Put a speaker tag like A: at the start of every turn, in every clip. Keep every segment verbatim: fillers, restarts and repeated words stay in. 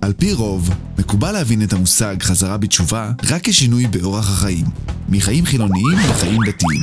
A: על פי רוב, מקובל להבין את המושג חזרה בתשובה רק כשינוי באורח החיים, מחיים חילוניים לחיים דתיים.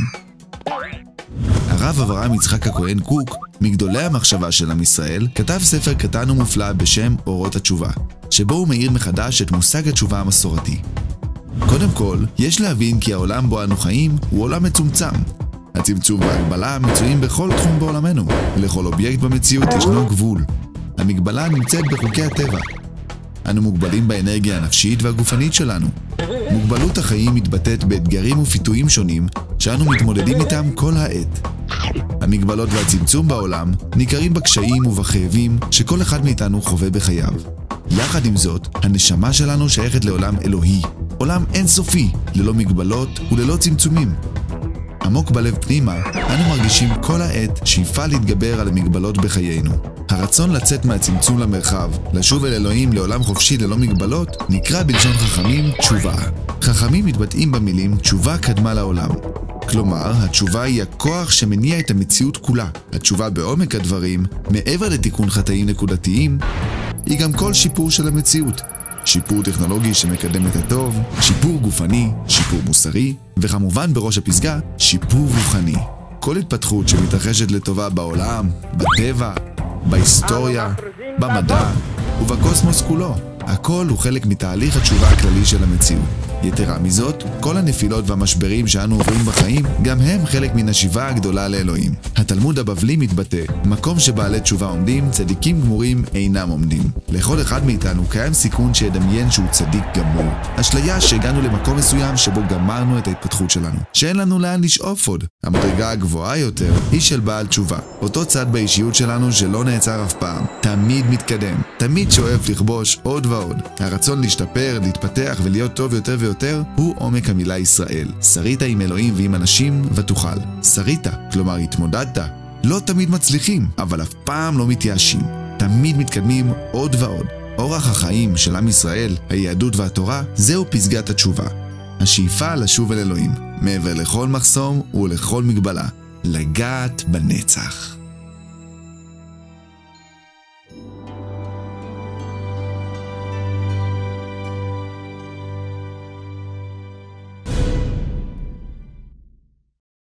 A: הרב אברהם יצחק הכהן קוק, מגדולי המחשבה של עם ישראל, כתב ספר קטן ומופלא בשם אורות התשובה, שבו הוא מאיר מחדש את מושג התשובה המסורתי. קודם כל, יש להבין כי העולם בו אנו חיים הוא עולם מצומצם. הצמצום וההגבלה מצויים בכל תחום בעולמנו. לכל אובייקט במציאות ישנו גבול. המגבלה נמצאת בחוקי הטבע. אנו מוגבלים באנרגיה הנפשית והגופנית שלנו. מוגבלות החיים מתבטאת באתגרים ופיתויים שונים שאנו מתמודדים איתם כל העת. המגבלות והצמצום בעולם ניכרים בקשיים ובכאבים שכל אחד מאיתנו חווה בחייו. יחד עם זאת, הנשמה שלנו שייכת לעולם אלוהי, עולם אינסופי, ללא מגבלות וללא צמצומים. עמוק בלב פנימה, אנו מרגישים כל העת שאיפה להתגבר על המגבלות בחיינו. הרצון לצאת מהצמצום למרחב, לשוב אל אלוהים לעולם חופשי ללא מגבלות, נקרא בלשון חכמים תשובה. חכמים מתבטאים במילים תשובה קדמה לעולם. כלומר, התשובה היא הכוח שמניע את המציאות כולה. התשובה בעומק הדברים, מעבר לתיקון חטאים נקודתיים, היא גם כל שיפור של המציאות. שיפור טכנולוגי שמקדם את הטוב, שיפור גופני, שיפור מוסרי, וכמובן בראש הפסגה, שיפור רוחני. כל התפתחות שמתרחשת לטובה בעולם, בטבע, בהיסטוריה, במדע ובקוסמוס כולו. הכל הוא חלק מתהליך התשובה הכללי של המציאות. יתרה מזאת, כל הנפילות והמשברים שאנו עוברים בחיים, גם הם חלק מן השיבה הגדולה לאלוהים. התלמוד הבבלי מתבטא, מקום שבעלי תשובה עומדים, צדיקים גמורים אינם עומדים. לכל אחד מאיתנו קיים סיכון שידמיין שהוא צדיק גמור. אשליה שהגענו למקום מסוים שבו גמרנו את ההתפתחות שלנו, שאין לנו לאן לשאוף עוד. המדרגה הגבוהה יותר היא של בעל תשובה. אותו צד באישיות שלנו שלא נעצר אף פעם. תמיד מתקדם, תמיד שואף לכבוש עוד ועוד. הרצון להשתפר, להתפתח ולהיות טוב יותר ויותר הוא עומק המילה ישראל. שרית עם אלוהים ועם אנשים ותוכל. שרית, כלומר התמודדת. לא תמיד מצליחים, אבל אף פעם לא מתייאשים. תמיד מתקדמים עוד ועוד. אורח החיים של עם ישראל, היהדות והתורה, זהו פסגת התשובה. השאיפה לשוב אל אלוהים, מעבר לכל מחסום ולכל מגבלה. לגעת בנצח.